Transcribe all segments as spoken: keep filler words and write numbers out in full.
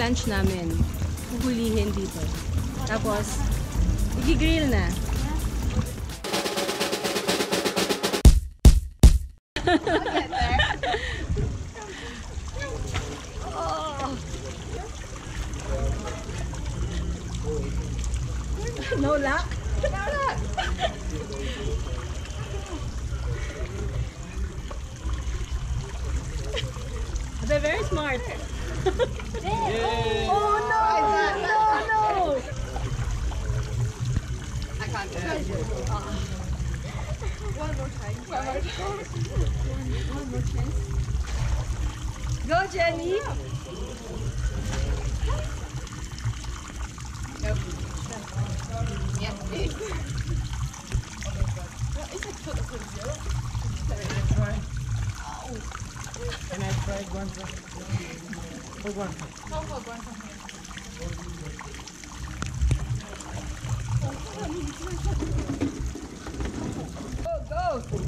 lunch namin. Huhulihin dito. Tapos, i-grill na. Oh. No luck? No luck! They're very smart. Oh, oh no! No, no! I can't do it. Uh, one more time. One more time. One more chance. Go, Jenny! Nope. Yes, please. It's like put a zero. Can I try one for for one? Oh, for one for Go, go!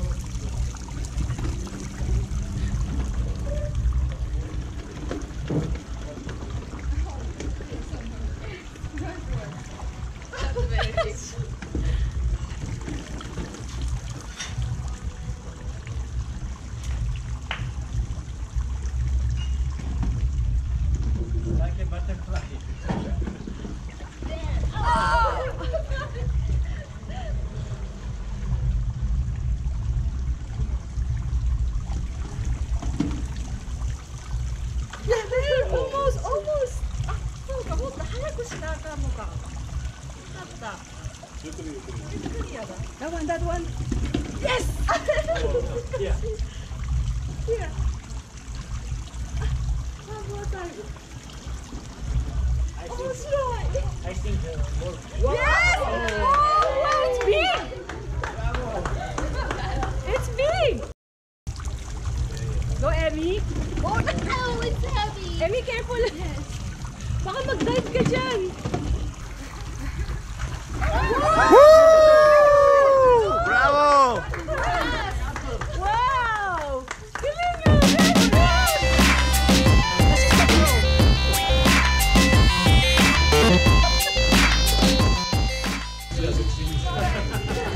That one, that one. Yes! Yeah. Here. I Oh, think, slow. I think uh, more. Yes! Oh, wow, it's big! It's big! Go, Emmy. Oh, no, it's heavy. Emmy, careful. Yes. Baka mag-dive ka dyan. Bravo! Wow! Galing nga!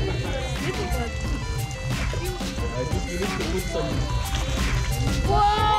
I think you need to put some. Wow!